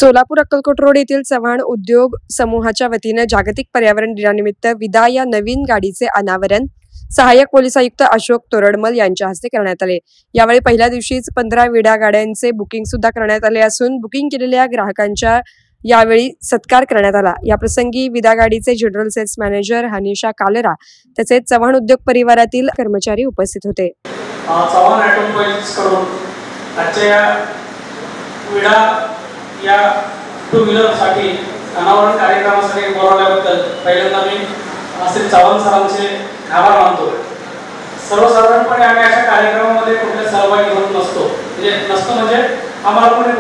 Solapur Akkalkot road येथील चव्हाण उद्योग समूहाच्या वतीने जागतिक पर्यावरण दिनानिमित्त विदा या नवीन गाडीचे अनावरण सहाय्यक पोलीस आयुक्त अशोक तोरडमल यांच्या हस्ते करण्यात आले। यावेळी पहिल्या दिवशीच 15 विडा गाड्यांचे बुकिंग सुद्धा करण्यात आले असून बुकिंग केलेल्या ग्राहकांच्या यावेळी सत्कार करण्यात आला। या प्रसंगी विदा गाडीचे general sales manager Hanisha Kalera तसेच चव्हाण उद्योग परिवारातील कर्मचारी उपस्थित होते। चव्हाण ऑटोमोबाईल्स कडून आजच्या विडा या टू व्हीलर साठी अनावरण कार्यक्रमासाठी बोलावल्याबद्दल पहिल्यांदा मी श्री चव्हाण सरांचे आभार मानतो। सर्वसाधारणपणे आम्ही अशा कार्यक्रमामध्ये कुठल्या सहभागी होत नसतो, म्हणजे आम्हाला कोणी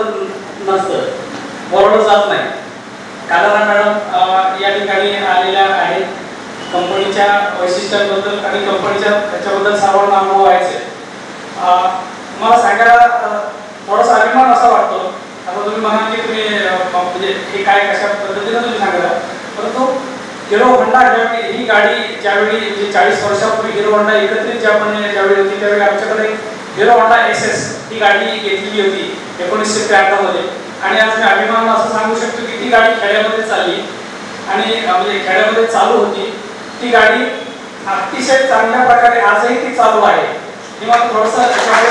बोलावलं जात नाही। कालेरा मॅडम या ठिकाणी आलेल्या आहेत। कंपनीच्या वैशिष्ट्यांबद्दल आणि कंपनीच्या त्याच्याबद्दल सर्वांना अनुभव आहे। मला सांगायला थोडासा अभिमान असा वाटतो। आता तुम्ही म्हणाल की तुम्ही म्हणजे हे काय कशा पद्धतीने तुम्ही सांगा, परंतु हिरो होंडा ही गाडी ज्यावेळी म्हणजे 40 वर्षापूर्वी हिरो होंडा एकत्रित ज्यावेळी होती त्यावेळी आमच्याकडे हिरो होंडा SS ही गाडी घेतलेली होती 1993 मध्ये। आणि आज मी अभिमान असं सांगू शकतो की ती गाडी खेड्यामध्ये चालली आणि म्हणजे खेड्यामध्ये चालू होती। ती गाडी अतिशय चांगल्या प्रकारे आजही ती चालू आहे। हे मला थोडंसं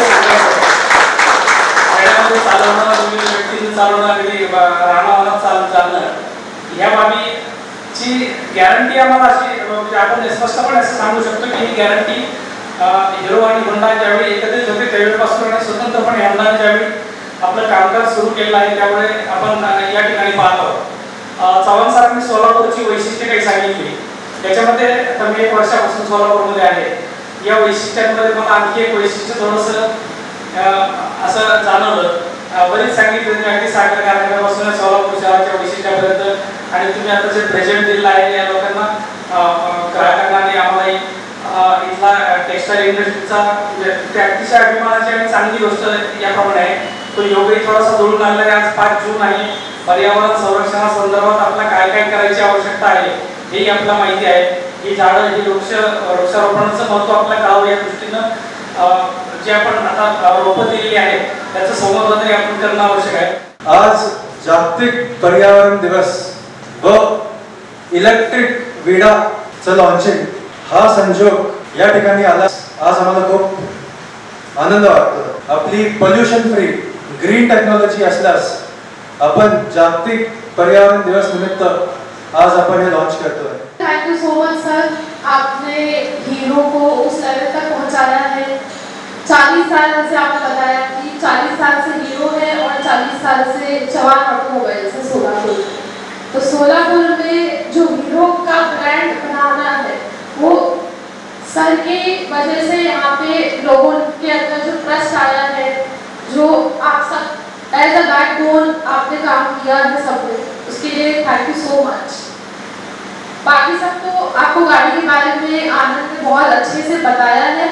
खेड्यामध्ये चालवणं, व्यक्तीने चालवणं, कधी रानावनात चालणं या बाबीची गॅरंटी आम्हाला अशी म्हणजे आपण स्पष्टपणे असं सांगू शकतो की ही गॅरंटी हिरो आणि होंडा ज्यावेळी एकत्रित होते त्यावेळीपासून आणि स्वतंत्रपणे होंडाने ज्यावेळी आपलं कामकाज सुरू केलं आहे त्यामुळे आपण या ठिकाणी पाहत आहोत। चव्हाण सरांनी सोलापूरची वैशिष्ट्ये काही सांगितली, त्याच्यामध्ये आता मी 1 वर्षापासून सोलापूरमध्ये आहे। या वैशिष्ट्यांमध्ये मला आणखी एक वैशिष्ट्य थोडंसं असं जाणवलं। बरीच सांगितलं अगदी साखर कारखान्यापासून सोलापूर शहराच्या वैशिष्ट्यापर्यंत आणि तुम्ही आता जे प्रेझेंट दिलं आहे या लोकांना ग्राहकांना आणि आम्हालाही इथला टेक्सटाईल इंडस्ट्रीचा म्हणजे अतिशय अभिमानाची आणि चांगली गोष्ट याप्रमाणे आहे। तो योगही थोडासा जुळून आणला आहे। आज 5 जून आहे। पर्यावरण संरक्षणासंदर्भात आपल्याला काय काय करायची आवश्यकता आहे हेही आपल्याला माहिती आहे। ही झाडं ही वृक्षारोपणाचं महत्त्व आपल्याला कळावं या दृष्टीनं जे आपण आता रोपं दिलेली आहेत त्याचं संवर्धन आपण करणं आवश्यक आहे। आज जागतिक पर्यावरण दिवस व इलेक्ट्रिक विडाचं लॉन्चिंग हा संजोग या ठिकाणी आला। आज आम्हाला खूप आनंद वाटतो। आपली पोल्यूशन फ्री ग्रीन टेक्नॉलॉजी असल्यास आपण जागतिक पर्यावरण दिवस निमित्त आज अपन ये लॉन्च करते हैं। Thank you so much sir, आपने हीरो को उस लेवल तक पहुंचाया है। 40 साल से आपने बताया कि 40 साल से हीरो है और 40 साल से चव्हाण ऑटोमोबाइल्स है सोलापुर। तो सोलापुर में जो हीरो का ब्रांड बनाना है वो सर की वजह से यहाँ पे लोगों के अंदर जो ट्रस्ट आया है, जो आप सब एज अ बैकबोन आपने काम किया है सबने, उसके लिए थैंक यू सो मच। बाकी सब तो आपको गाड़ी के बारे में आनंद ने बहुत अच्छे से बताया है।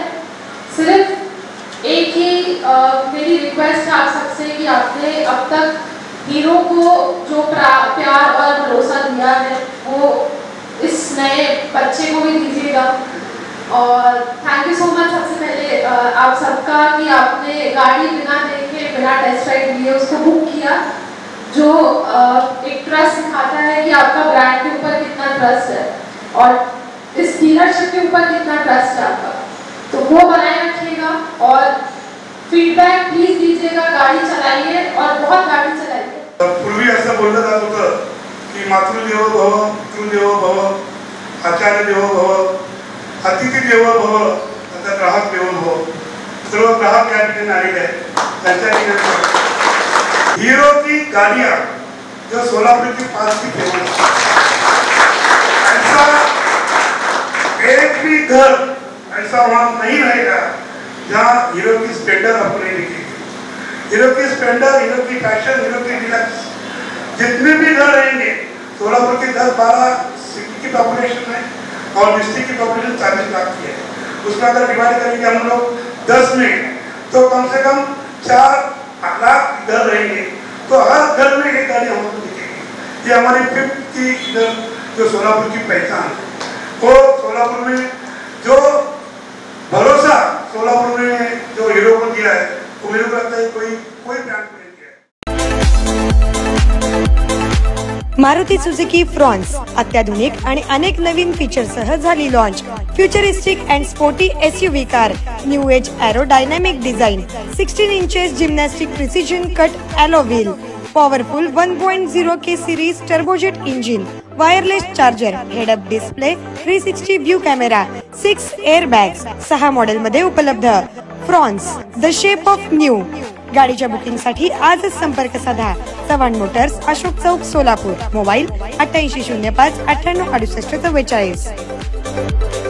सिर्फ एक ही मेरी रिक्वेस्ट है आप सबसे कि आपने अब तक हीरो को जो प्यार और भरोसा दिया है वो इस नए बच्चे को भी दीजिएगा। और थैंक यू सो मच सबसे पहले आप सबका कि आपने गाड़ी बिना देखे बिना टेस्ट राइड लिए उसको बुक किया, जो एक ट्रस्ट दिखाता है कि आपका ब्रांड के ऊपर कितना ट्रस्ट है और इस डीलरशिप के ऊपर कितना ट्रस्ट है आपका। तो वो बनाए रखिएगा और फीडबैक प्लीज दीजिएगा। गाड़ी चलाइए और बहुत गाड़ी चलाइए। पूर्वी असं बोललं जात होतं की मातृदेवो भव, पितृदेवो भव, आचार्य देवो भव, अतिथी देवो भव, आता ग्राहक देवो भव। सर्व ग्राहक या ठिकाणी आलेले आहेत। त्यांच्या हीरो की गाड़ियाँ जो सोलापुर की पास की फेमस, ऐसा एक भी घर ऐसा वहाँ नहीं रहेगा जहाँ हीरो की स्प्लेंडर आपको नहीं दिखेगी। हीरो की स्प्लेंडर, हीरो की फैशन, हीरो की डिलक्स, जितने भी घर रहेंगे सोलापुर की 10-12 सिटी की पॉपुलेशन है और डिस्ट्रिक्ट की पॉपुलेशन 40 लाख की है। उसमें अगर डिवाइड करेंगे हम लोग 10 में तो कम से कम 4 लाख घर रहेंगे। तो हर घर में एक गाड़ी हमको दिखेगी। ये हमारी 5th की इधर जो सोलापुर की पहचान है। वो सोलापुर में जो भरोसा सोलापुर में जो हीरो को दिया है वो मेरे को लगता है कोई ब्रांड को नहीं दिया है। मारुती सुझुकी फ्रॉन्स अत्याधुनिक आणि अनेक नवीन फीचरसह झाली launch. Futuristic and sporty SUV car, new age aerodynamic design, 16 inches gymnastic precision cut alloy wheel, powerful 1.0K series turbojet engine, wireless charger, head up display, 360 view camera, 6 airbags, 6 मॉडेलमध्ये उपलब्ध. Fronx the shape of new. गाडीच्या बुकिंगसाठी आजच संपर्क साधा. Chavan Motors, Ashok Chowk, Solapur. Mobile 8805 9868 44.